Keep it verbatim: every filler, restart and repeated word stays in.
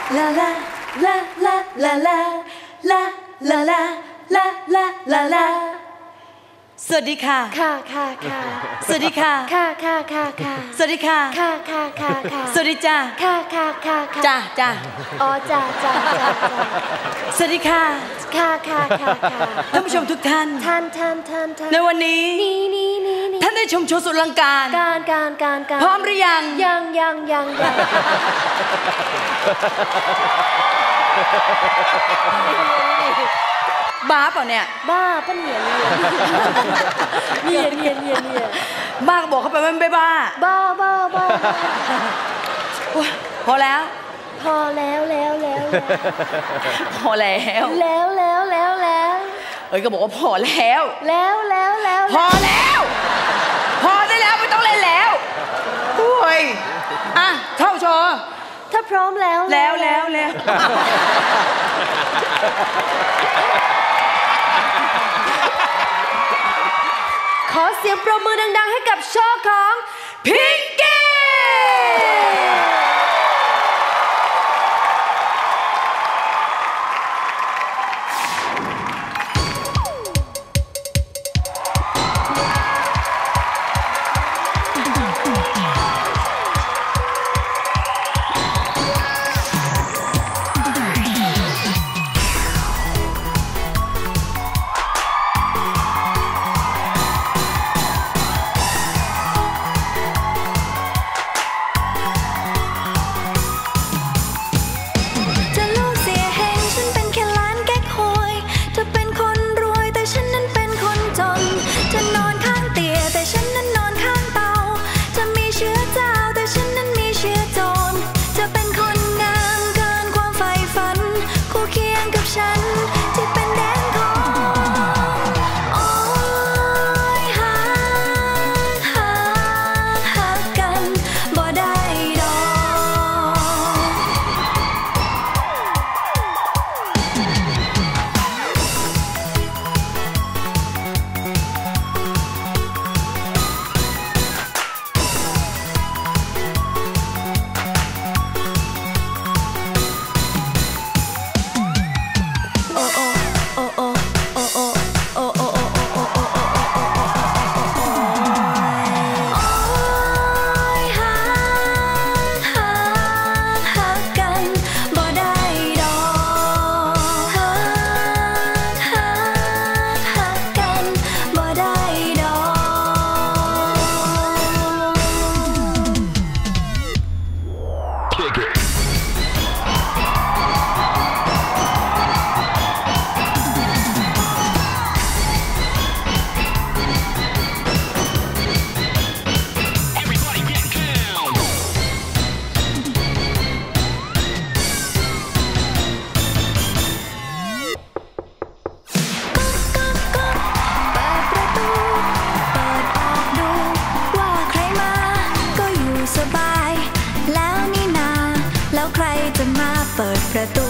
ลาลาลาลาลาลาลาลาลาลาลาลาลาสวัสดีค่ะค่ะค่ะค่ะสวัสดีค่ะค่ะค่ะค่ะค่ะสวัสดีค่ะค่ะค่ะค่ะค่ะสวัสดีจ้าค่ะค่ะค่ะค่ะจ้าจ้าอ๋อจ้าจ้าจ้าสวัสดีค่ะค่ะค่ะค่ะค่ะท่านผู้ชมทุกท่านท่านท่านท่านท่านในวันนี้นี่นี่นี่นี่ท่านได้ชมโชว์สุดอลังการการการการการพร้อมหรือยังยังยังยังยังบ้าเปล่าเนี่ยบ้าปะเนี่ยเนี่ยเนี่ยเนี่ยเนี่ยบ้าก็บอกเขาไปว่าไม่บ้าบ้าบ้าบ้าพอแล้วพอแล้วแล้วแล้วพอแล้วแล้วแล้วแล้วแล้วเอ้ยก็บอกว่าพอแล้วแล้วแล้วแล้วพอแล้วพอได้แล้วไม่ต้องเล่นแล้วโอ้ยอ่ะเข้าโชว์ถ้าพร้อมแล้วแล้วแล้วแล้วขอเสียงปรบมือดังๆให้กับโชว์ของพิงกี้เปิดประตู